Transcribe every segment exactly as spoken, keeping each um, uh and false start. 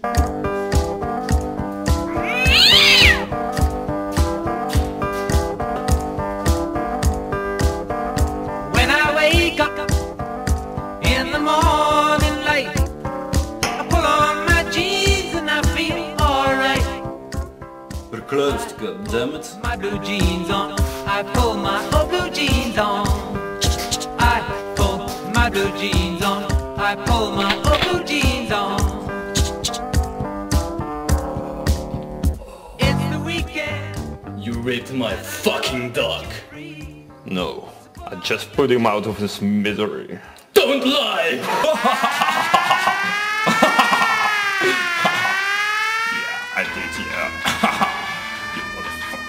When I wake up in the morning light, I pull on my jeans and I feel alright. We're closed, goddammit. My blue jeans on, I pull my old blue jeans on. I pull my blue jeans on, I pull my old blue jeans on. It's the weekend. You raped my fucking dog. No, I just put him out of his misery. Don't lie! Yeah, I did, yeah. You motherfucker.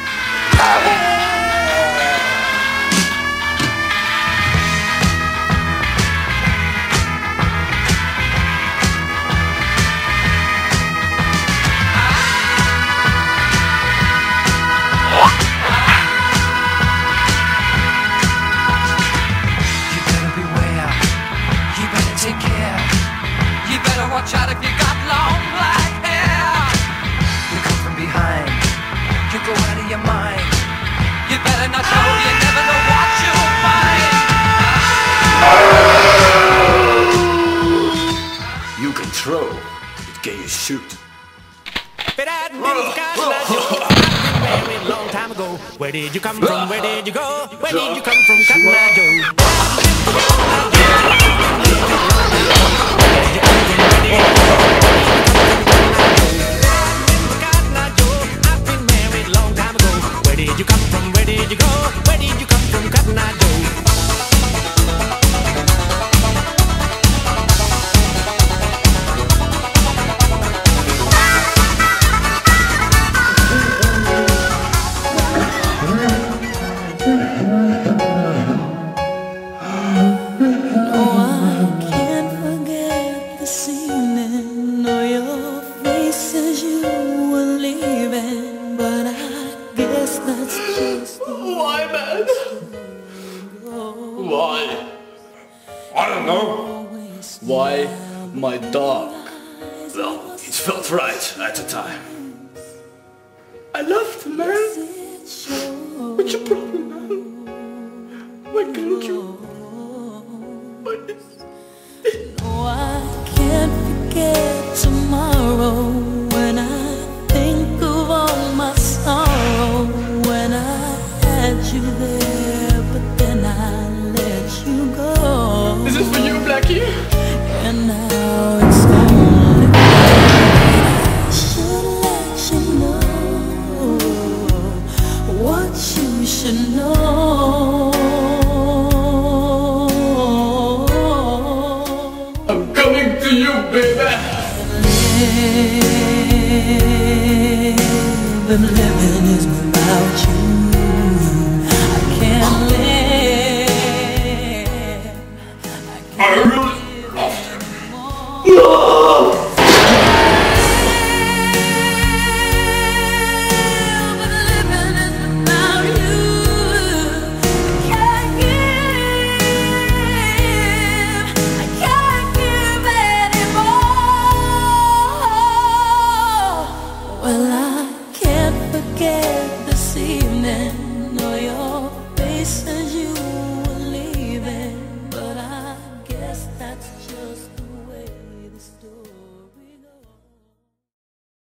Watch out if you got long black hair. You come from behind, you go out of your mind. You better not go, you never know what you'll find. You can throw, but can you shoot? But I didn't got I've been married long time ago. Where did you come from? Where did you go? Where did you come from, Cotton Eye Joe? Where did you come from? Where did you go? Where did you come from, Cotton Eye Joe? No, I can't forget this evening or your face as you were leaving, but I guess that's just Why, man? Why? I don't know. Why my dog? Well, it felt right at the time. I loved him, man. What's your problem, man? Why can't you? Why No, I can't forget tomorrow when I think of all my sorrow. When I had you there, but then I let you go. Is this for you, Blackie? And now it's only I should let you know what you should know. I'm coming to you, baby. Live and living is without you.